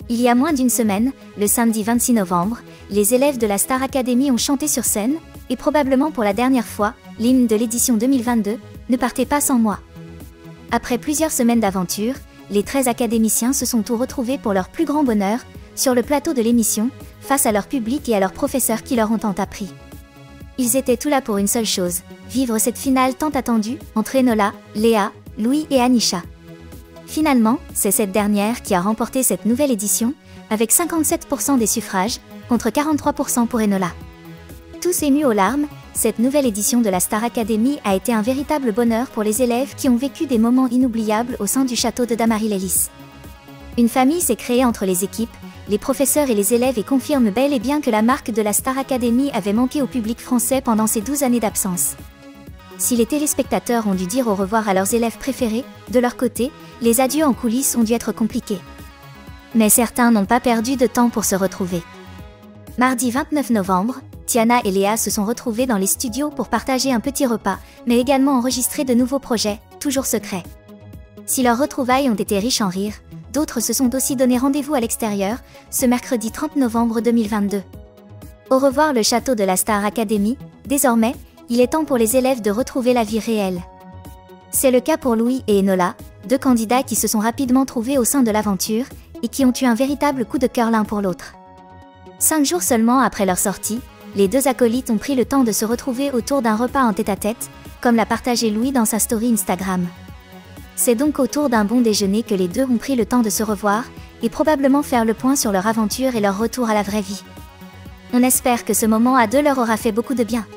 Il y a moins d'une semaine, le samedi 26 novembre, les élèves de la Star Academy ont chanté sur scène, et probablement pour la dernière fois, l'hymne de l'édition 2022, Ne partez pas sans moi. Après plusieurs semaines d'aventure, les 13 académiciens se sont tous retrouvés pour leur plus grand bonheur, sur le plateau de l'émission, face à leur public et à leurs professeurs qui leur ont tant appris. Ils étaient tous là pour une seule chose, vivre cette finale tant attendue, entre Enola, Léa, Louis et Anisha. Finalement, c'est cette dernière qui a remporté cette nouvelle édition, avec 57% des suffrages, contre 43% pour Enola. Tous émus aux larmes, cette nouvelle édition de la Star Academy a été un véritable bonheur pour les élèves qui ont vécu des moments inoubliables au sein du château de Damary-Lélis. Une famille s'est créée entre les équipes, les professeurs et les élèves et confirment bel et bien que la marque de la Star Academy avait manqué au public français pendant ces 12 années d'absence. Si les téléspectateurs ont dû dire au revoir à leurs élèves préférés, de leur côté, les adieux en coulisses ont dû être compliqués. Mais certains n'ont pas perdu de temps pour se retrouver. Mardi 29 novembre, Tiana et Léa se sont retrouvées dans les studios pour partager un petit repas, mais également enregistrer de nouveaux projets, toujours secrets. Si leurs retrouvailles ont été riches en rires, d'autres se sont aussi donné rendez-vous à l'extérieur, ce mercredi 30 novembre 2022. Au revoir le château de la Star Academy, désormais, il est temps pour les élèves de retrouver la vie réelle. C'est le cas pour Louis et Enola, deux candidats qui se sont rapidement trouvés au sein de l'aventure, et qui ont eu un véritable coup de cœur l'un pour l'autre. 5 jours seulement après leur sortie, les deux acolytes ont pris le temps de se retrouver autour d'un repas en tête-à-tête, comme l'a partagé Louis dans sa story Instagram. C'est donc autour d'un bon déjeuner que les deux ont pris le temps de se revoir, et probablement faire le point sur leur aventure et leur retour à la vraie vie. On espère que ce moment à deux leur aura fait beaucoup de bien.